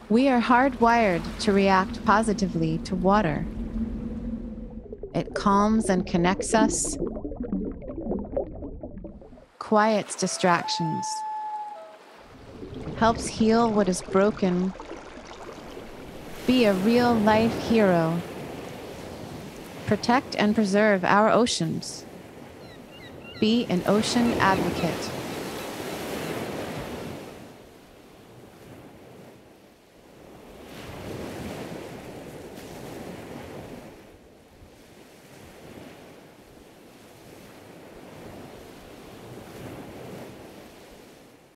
We are hardwired to react positively to water. It calms and connects us, quiets distractions, helps heal what is broken. Be a real life hero. Protect and preserve our oceans. Be an ocean advocate.